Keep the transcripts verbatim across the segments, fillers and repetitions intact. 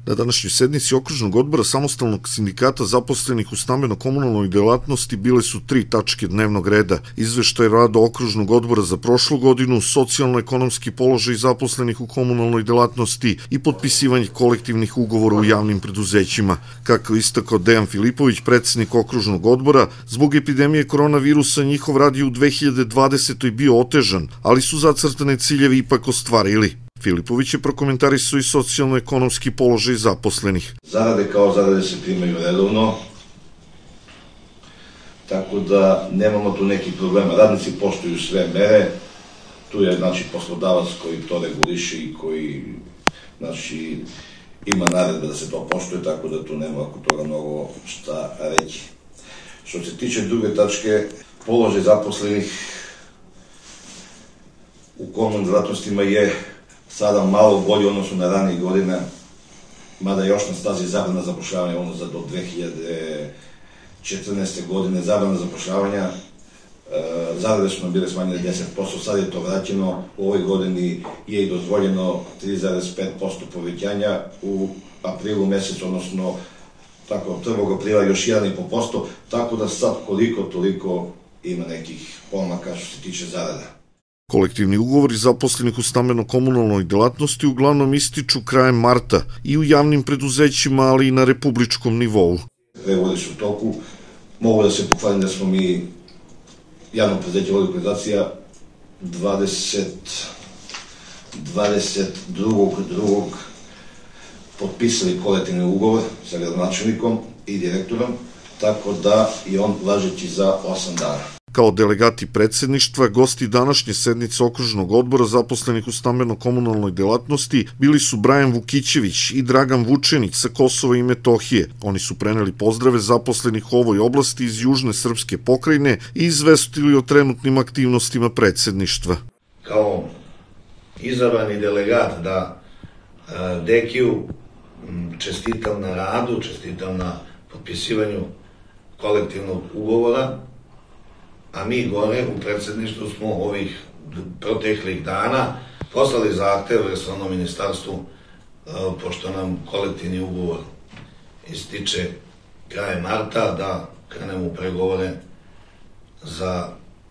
Na današnjoj sednici Okružnog odbora Samostalnog sindikata zaposlenih u stambeno-komunalnoj delatnosti bile su tri tačke dnevnog reda: izveštaj rada Okružnog odbora za prošlu godinu, socijalno-ekonomski položaj zaposlenih u komunalnoj delatnosti i potpisivanje kolektivnih ugovora u javnim preduzećima. Kako je istakao Dejan Filipović, predsednik Okružnog odbora, zbog epidemije koronavirusa njihov rad je u dve hiljade dvadesetoj bio otežan, ali su zacrtane ciljevi ipak ostvarili. Filipović je prokomentarisao i socijalno-ekonomski položaj zaposlenih. Zarade kao zarade se primaju redovno, tako da nemamo tu nekih problema. Radnici poštuju sve mere, tu je znači poslodavac koji to reguliše i koji znači ima naredbe da se to poštuje, tako da tu nema oko toga mnogo šta reći. Što se tiče druge tačke, položaj zaposlenih u komunalnim delatnostima je sada malo bolje odnosno na ranije godine, mada još na stazi zabrana zapošljavanja ono za do dve hiljade četrnaeste. godine, zabrana zapošljavanja, zarade su nam bile smanjene deset posto, sad je to vraćeno, u ovoj godini je i dozvoljeno tri zarez pet posto povećanja, u aprilu mesecu, odnosno tako prvog aprila još jedan i po posto, tako da sad koliko toliko ima nekih pomaka što se tiče zarada. Kolektivni ugovori zaposlenih u stambeno-komunalnoj delatnosti uglavnom ističu krajem marta i u javnim preduzećima, ali i na republičkom nivou. Pregovori su u toku. Mogu da se pohvalim da smo mi javno preduzeće Vodna organizacija dvadeset drugog drugog potpisali kolektivni ugovor sa gradonačelnikom i direktorom, tako da je on važeći za osam dana. Kao delegati predsedništva, gosti današnje sednice Okružnog odbora zaposlenih u stambeno-komunalnoj delatnosti bili su Brajan Vukićević i Dragan Vučenić sa Kosova i Metohije. Oni su preneli pozdrave zaposlenih u ovoj oblasti iz južne srpske pokrajine i izvestili o trenutnim aktivnostima predsedništva. Kao izabrani delegat da Dekiju čestitam na radu, čestitam na potpisivanju kolektivnog ugovora, a mi gore u predsedništvu smo ovih proteklih dana poslali zahtev resornom ministarstvu, pošto nam kolektivni ugovor ističe krajem marta, da krenemo u pregovore za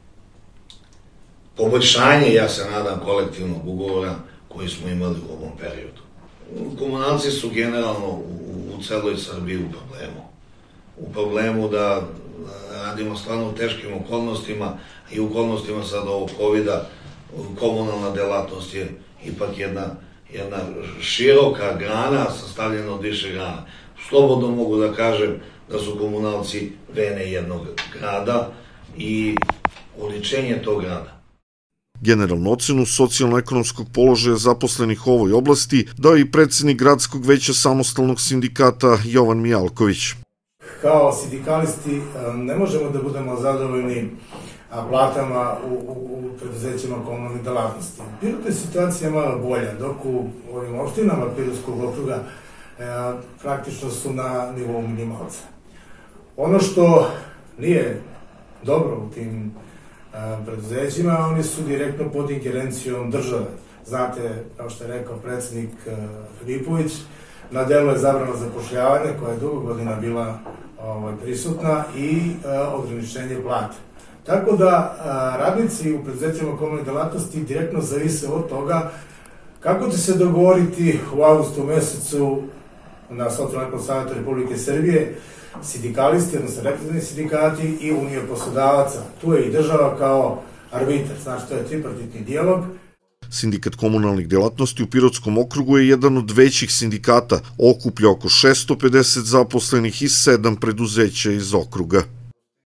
poboljšanje, ja se nadam, kolektivnog ugovora koji smo imali u ovom periodu. Komunalci su generalno u celoj Srbiji u problemu. U problemu da radimo stvarno u teškim okolnostima i u okolnostima sad ovog kovida. Komunalna delatnost je ipak jedna, jedna široka grana sastavljena od više grana. Slobodno mogu da kažem da su komunalci vene jednog grada i oličenje tog grada. Generalnu ocenu socijalno-ekonomskog položaja zaposlenih u ovoj oblasti dao i predsednik Gradskog veća Samostalnog sindikata Jovan Mijalković. Kao sindikalisti ne možemo da budemo zadovoljni platama u, u, u preduzećima komunalnih delatnosti. Pirot je situacija malo bolja, dok u ovim opštinama Pirotskog okruga e, praktično su na nivou minimalca. Ono što nije dobro u tim a, preduzećima, oni su direktno pod ingerencijom države. Znate, kao što je rekao predsednik Filipović, na delu je zabrana zapošljavanja koja je dugo godina bila ovaj, prisutna i a, ograničenje plate. Tako da a, radnici u preduzećima komunalne delatnosti direktno zavise od toga kako će se dogovoriti u avgustu mesecu na Socijalno-ekonomskom savetu Republike Srbije sindikalisti, odnosno reprezentativni sindikati i Unija poslodavaca. Tu je i država kao arbitar, znači to je tripartitni dijalog. Sindikat komunalnih delatnosti u Pirotskom okrugu je jedan od većih sindikata, okuplja oko šesto pedeset zaposlenih i sedam preduzeća iz okruga.